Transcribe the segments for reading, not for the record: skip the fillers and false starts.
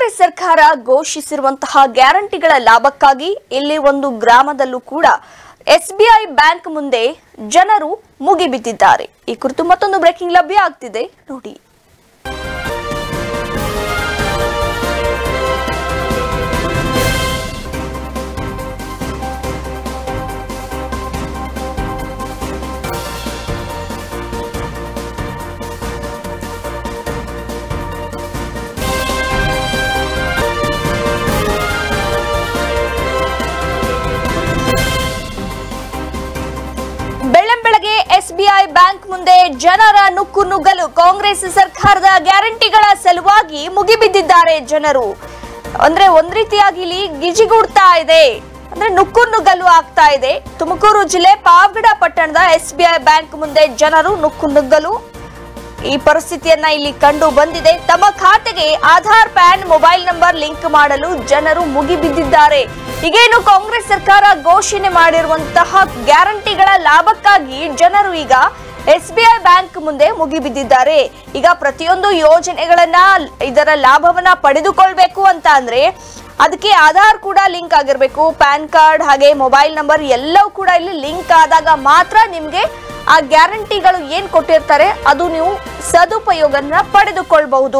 ಕಾಂಗ್ರೆಸ್ ಸರ್ಕಾರ ಘೋಷಿಸಿರುವಂತಹ ಗ್ಯಾರಂಟಿಗಳ ಲಾಭಕ್ಕಾಗಿ ಇಲ್ಲಿ ಒಂದು ಗ್ರಾಮದಲ್ಲೂ ಕೂಡ ಎಸ್ಬಿಐ ಬ್ಯಾಂಕ್ ಮುಂದೆ ಜನರು ಮುಗಿಬಿದ್ದಿದ್ದಾರೆ. ಈ ಕುರಿತು ಮತ್ತೊಂದು ಬ್ರೇಕಿಂಗ್ ಲಭ್ಯ ಆಗ್ತಿದೆ ನೋಡಿ. ಬೆಳ್ಳಂಬೆಳಗ್ಗೆ ಎಸ್ಬಿಐ ಬ್ಯಾಂಕ್ ಮುಂದೆ ಜನರ ನುಕ್ಕು ನುಗ್ಗಲು ಕಾಂಗ್ರೆಸ್ ಸರ್ಕಾರದ ಗ್ಯಾರಂಟಿಗಳ ಸಲುವಾಗಿ ಮುಗಿಬಿದ್ದಿದ್ದಾರೆ ಜನರು. ಅಂದ್ರೆ ಒಂದ್ ರೀತಿಯಾಗಿ ಇಲ್ಲಿ ಗಿಜಿಗುಡ್ತಾ ಇದೆ, ಅಂದ್ರೆ ನುಕ್ಕು ನುಗ್ಗಲು ಆಗ್ತಾ ಇದೆ. ತುಮಕೂರು ಜಿಲ್ಲೆ ಪಾವಗಡ ಪಟ್ಟಣದ ಎಸ್ಬಿಐ ಬ್ಯಾಂಕ್ ಮುಂದೆ ಜನರು ನುಕ್ಕು ನುಗ್ಗಲು ಈ ಪರಿಸ್ಥಿತಿಯನ್ನ ಇಲ್ಲಿ ಕಂಡು ಬಂದಿದೆ. ತಮ್ಮ ಖಾತೆಗೆ Aadhaar, PAN, mobile number link ಮಾಡಲು ಜನರು ಮುಗಿಬಿದ್ದಿದ್ದಾರೆ. ಈಗೇನು ಕಾಂಗ್ರೆಸ್ ಸರ್ಕಾರ ಘೋಷಣೆ ಮಾಡಿರುವಂತಹ ಗ್ಯಾರಂಟಿಗಳ ಲಾಭಕ್ಕಾಗಿ ಜನರು ಈಗ ಎಸ್ಬಿಐ ಬ್ಯಾಂಕ್ ಮುಂದೆ ಮುಗಿಬಿದ್ದಿದ್ದಾರೆ. ಈಗ ಪ್ರತಿಯೊಂದು ಯೋಜನೆಗಳನ್ನ ಇದರ ಲಾಭವನ್ನ ಪಡೆದುಕೊಳ್ಬೇಕು ಅಂತ ಅಂದ್ರೆ ಅದಕ್ಕೆ ಆಧಾರ್ ಕೂಡ ಲಿಂಕ್ ಆಗಿರ್ಬೇಕು, ಪ್ಯಾನ್ ಕಾರ್ಡ್ ಹಾಗೆ ಮೊಬೈಲ್ ನಂಬರ್ ಎಲ್ಲವೂ ಕೂಡ ಇಲ್ಲಿ ಲಿಂಕ್ ಆದಾಗ ಮಾತ್ರ ನಿಮ್ಗೆ ಆ ಗ್ಯಾರಂಟಿಗಳು ಏನ್ ಕೊಟ್ಟಿರ್ತಾರೆ ಅದು ನೀವು ಸದುಪಯೋಗನ ಪಡೆದುಕೊಳ್ಳಬಹುದು.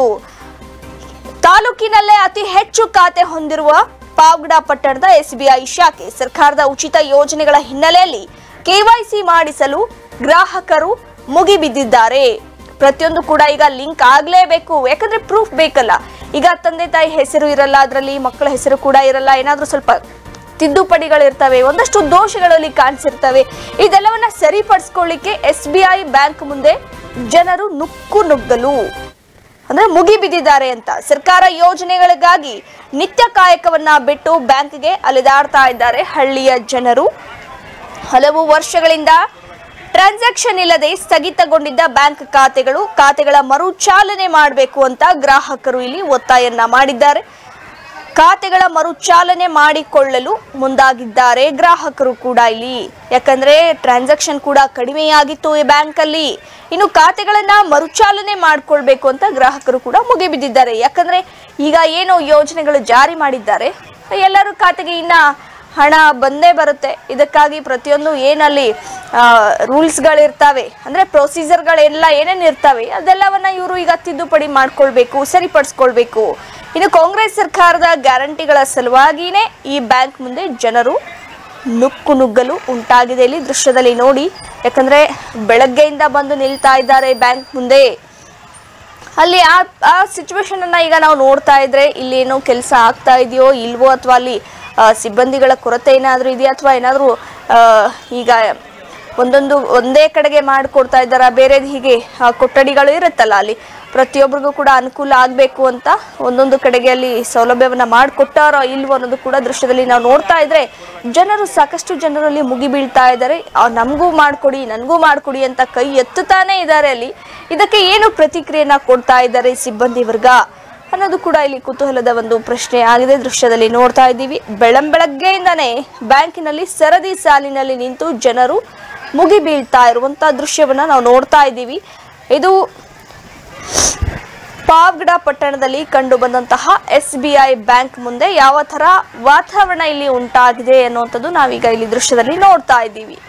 ತಾಲೂಕಿನಲ್ಲೇ ಅತಿ ಹೆಚ್ಚು ಖಾತೆ ಹೊಂದಿರುವ ಪಾವಗಡ ಪಟ್ಟಣದ ಎಸ್ಬಿಐ ಶಾಖೆ ಸರ್ಕಾರದ ಉಚಿತ ಯೋಜನೆಗಳ ಹಿನ್ನೆಲೆಯಲ್ಲಿ ಕೆವೈಸಿ ಮಾಡಿಸಲು ಗ್ರಾಹಕರು ಮುಗಿಬಿದ್ದಿದ್ದಾರೆ. ಪ್ರತಿಯೊಂದು ಕೂಡ ಈಗ ಲಿಂಕ್ ಆಗ್ಲೇಬೇಕು, ಯಾಕಂದ್ರೆ ಪ್ರೂಫ್ ಬೇಕಲ್ಲ. ಈಗ ತಂದೆ ತಾಯಿ ಹೆಸರು ಇರಲ್ಲ, ಅದರಲ್ಲಿ ಮಕ್ಕಳ ಹೆಸರು ಕೂಡ ಇರಲ್ಲ, ಏನಾದ್ರೂ ಸ್ವಲ್ಪ ತಿದ್ದುಪಡಿಗಳಿರ್ತವೆ, ಒಂದಷ್ಟು ದೋಷಗಳಲ್ಲಿ ಕಾಣಿಸಿರ್ತವೆ. ಇದೆಲ್ಲವನ್ನ ಸರಿಪಡಿಸ್ಕೊಳ್ಳಿಕ್ಕೆ ಎಸ್ಬಿಐ ಬ್ಯಾಂಕ್ ಮುಂದೆ ಜನರು ನುಕ್ಕು ನುಗ್ಗಲು ಅಂದ್ರೆ ಮುಗಿಬಿದ್ದಿದ್ದಾರೆ ಅಂತ. ಸರ್ಕಾರ ಯೋಜನೆಗಳಿಗಾಗಿ ನಿತ್ಯ ಕಾಯಕವನ್ನ ಬಿಟ್ಟು ಬ್ಯಾಂಕ್ಗೆ ಅಲೆದಾಡ್ತಾ ಇದ್ದಾರೆ ಹಳ್ಳಿಯ ಜನರು. ಹಲವು ವರ್ಷಗಳಿಂದ ಟ್ರಾನ್ಸಾಕ್ಷನ್ ಇಲ್ಲದೆ ಸ್ಥಗಿತಗೊಂಡಿದ್ದ ಬ್ಯಾಂಕ್ ಖಾತೆಗಳ ಮರುಚಾಲನೆ ಮಾಡಬೇಕು ಅಂತ ಗ್ರಾಹಕರು ಇಲ್ಲಿ ಒತ್ತಾಯನ್ನ ಮಾಡಿದ್ದಾರೆ. ಖಾತೆಗಳ ಮರುಚಾಲನೆ ಮಾಡಿಕೊಳ್ಳಲು ಮುಂದಾಗಿದ್ದಾರೆ ಗ್ರಾಹಕರು ಕೂಡ ಇಲ್ಲಿ. ಯಾಕಂದ್ರೆ ಟ್ರಾನ್ಸಾಕ್ಷನ್ ಕೂಡ ಕಡಿಮೆಯಾಗಿತ್ತು ಈ ಬ್ಯಾಂಕ್ ಅಲ್ಲಿ. ಇನ್ನು ಖಾತೆಗಳನ್ನ ಮರುಚಾಲನೆ ಮಾಡ್ಕೊಳ್ಬೇಕು ಅಂತ ಗ್ರಾಹಕರು ಕೂಡ ಮುಗಿಬಿದ್ದಿದ್ದಾರೆ. ಯಾಕಂದ್ರೆ ಈಗ ಏನು ಯೋಜನೆಗಳು ಜಾರಿ ಮಾಡಿದ್ದಾರೆ, ಎಲ್ಲರೂ ಖಾತೆಗೆ ಇನ್ನ ಹಣ ಬಂದೇ ಬರುತ್ತೆ. ಇದಕ್ಕಾಗಿ ಪ್ರತಿಯೊಂದು ಏನಲ್ಲಿ ರೂಲ್ಸ್ಗಳಿರ್ತವೆ, ಅಂದ್ರೆ ಪ್ರೊಸೀಜರ್ಗಳೆಲ್ಲ ಏನೇನು ಇರ್ತವೆ ಅದೆಲ್ಲವನ್ನ ಇವರು ಈಗ ತಿದ್ದುಪಡಿ ಮಾಡ್ಕೊಳ್ಬೇಕು, ಸರಿಪಡಿಸ್ಕೊಳ್ಬೇಕು. ಇನ್ನು ಕಾಂಗ್ರೆಸ್ ಸರ್ಕಾರದ ಗ್ಯಾರಂಟಿಗಳ ಸಲುವಾಗಿನೇ ಈ ಬ್ಯಾಂಕ್ ಮುಂದೆ ಜನರು ನುಕ್ಕು ನುಗ್ಗಲು ಉಂಟಾಗಿದೆ. ಇಲ್ಲಿ ದೃಶ್ಯದಲ್ಲಿ ನೋಡಿ, ಯಾಕಂದ್ರೆ ಬೆಳಗ್ಗೆಯಿಂದ ಬಂದು ನಿಲ್ತಾ ಇದ್ದಾರೆ ಬ್ಯಾಂಕ್ ಮುಂದೆ. ಅಲ್ಲಿ ಆ ಸಿಚುವೇಶನ್ ಅನ್ನ ಈಗ ನಾವು ನೋಡ್ತಾ ಇದ್ರೆ ಇಲ್ಲಿ ಏನೋ ಕೆಲಸ ಆಗ್ತಾ ಇದೆಯೋ ಇಲ್ವೋ, ಅಥವಾ ಅಲ್ಲಿ ಸಿಬ್ಬಂದಿಗಳ ಕೊರತೆ ಏನಾದ್ರೂ ಇದೆಯಾ, ಅಥವಾ ಏನಾದ್ರೂ ಈಗ ಒಂದೇ ಕಡೆಗೆ ಮಾಡಿಕೊಡ್ತಾ ಇದ್ದಾರಾ, ಬೇರೆ ಹೀಗೆ ಕೊಠಡಿಗಳು ಇರುತ್ತಲ್ಲ ಅಲ್ಲಿ ಪ್ರತಿಯೊಬ್ಬರಿಗೂ ಕೂಡ ಅನುಕೂಲ ಆಗಬೇಕು ಅಂತ ಒಂದೊಂದು ಕಡೆಗೆ ಅಲ್ಲಿ ಸೌಲಭ್ಯವನ್ನ ಮಾಡಿಕೊಟ್ಟಾರೋ ಇಲ್ವೋ ಅನ್ನೋದು ಕೂಡ ದೃಶ್ಯದಲ್ಲಿ ನಾವು ನೋಡ್ತಾ ಇದ್ರೆ ಜನರು ಸಾಕಷ್ಟು ಜನರಲ್ಲಿ ಮುಗಿ ಬೀಳ್ತಾ ಇದ್ದಾರೆ. ನಮಗೂ ಮಾಡ್ಕೊಡಿ, ನನಗೂ ಮಾಡ್ಕೊಡಿ ಅಂತ ಕೈ ಎತ್ತುತ್ತಾನೆ ಇದ್ದಾರೆ ಅಲ್ಲಿ. ಇದಕ್ಕೆ ಏನು ಪ್ರತಿಕ್ರಿಯೆಯನ್ನ ಕೊಡ್ತಾ ಇದ್ದಾರೆ ಸಿಬ್ಬಂದಿ ವರ್ಗ ಅನ್ನೋದು ಕೂಡ ಇಲ್ಲಿ ಕುತೂಹಲದ ಒಂದು ಪ್ರಶ್ನೆ ಆಗಿದೆ. ದೃಶ್ಯದಲ್ಲಿ ನೋಡ್ತಾ ಇದ್ದೀವಿ, ಬೆಳಗ್ಗೆಯಿಂದಾನೇ ಬ್ಯಾಂಕಿನಲ್ಲಿ ಸರದಿ ಸಾಲಿನಲ್ಲಿ ನಿಂತು ಜನರು ಮುಗಿ ಬೀಳ್ತಾ ಇರುವಂತ ದೃಶ್ಯವನ್ನ ನಾವು ನೋಡ್ತಾ ಇದ್ದೀವಿ. ಇದು ಪಾವಗಡ ಪಟ್ಟಣದಲ್ಲಿ ಕಂಡು ಬಂದಂತಹ ಎಸ್ಬಿಐ ಬ್ಯಾಂಕ್ ಮುಂದೆ ಯಾವ ತರ ವಾತಾವರಣ ಇಲ್ಲಿ ಉಂಟಾಗಿದೆ ಅನ್ನುವಂಥದ್ದು ನಾವೀಗ ಇಲ್ಲಿ ದೃಶ್ಯದಲ್ಲಿ ನೋಡ್ತಾ ಇದ್ದೀವಿ.